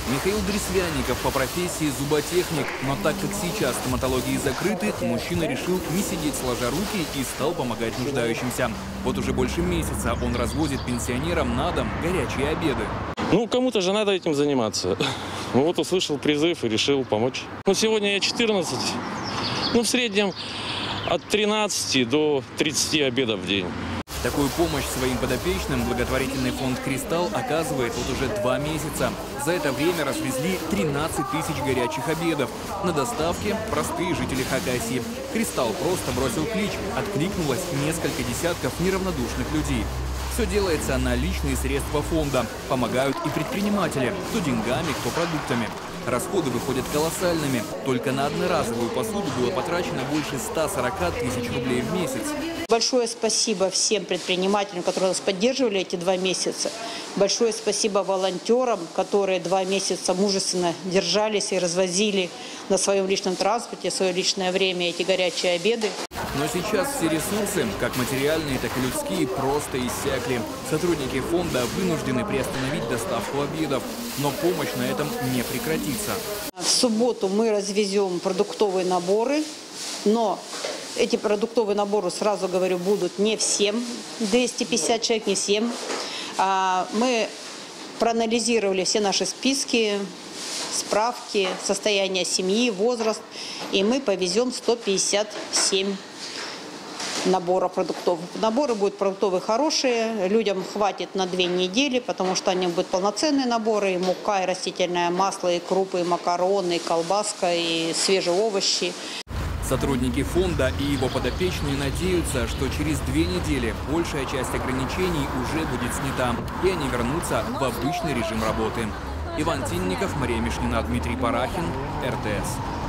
Михаил Дресвянников по профессии зуботехник, но так как сейчас стоматологии закрыты, мужчина решил не сидеть сложа руки и стал помогать нуждающимся. Вот уже больше месяца он развозит пенсионерам на дом горячие обеды. Ну, кому-то же надо этим заниматься. Ну, вот услышал призыв и решил помочь. Ну, сегодня я 14, в среднем от 13 до 30 обедов в день. Такую помощь своим подопечным благотворительный фонд «Кристалл» оказывает вот уже 2 месяца. За это время развезли 13 тысяч горячих обедов. На доставке простые жители Хакасии. «Кристалл» просто бросил клич. Откликнулось несколько десятков неравнодушных людей. Все делается на личные средства фонда. Помогают и предприниматели. Кто деньгами, кто продуктами. Расходы выходят колоссальными. Только на одноразовую посуду было потрачено больше 140 тысяч рублей в месяц. Большое спасибо всем предпринимателям, которые нас поддерживали эти 2 месяца. Большое спасибо волонтерам, которые 2 месяца мужественно держались и развозили на своем личном транспорте, в свое личное время эти горячие обеды. Но сейчас все ресурсы, как материальные, так и людские, просто иссякли. Сотрудники фонда вынуждены приостановить доставку обедов. Но помощь на этом не прекратится. В субботу мы развезем продуктовые наборы, но эти продуктовые наборы, сразу говорю, будут не всем, 250 человек, не всем. Мы проанализировали все наши списки, справки, состояние семьи, возраст, и мы повезем 157 набора продуктов. Наборы будут продуктовые хорошие, людям хватит на 2 недели, потому что они будут полноценные наборы, и мука, и растительное масло, и крупы, и макароны, и колбаска, и свежие овощи. Сотрудники фонда и его подопечные надеются, что через 2 недели большая часть ограничений уже будет снята, и они вернутся в обычный режим работы. Иван Тинников, Мария Мишнина, Дмитрий Парахин, РТС.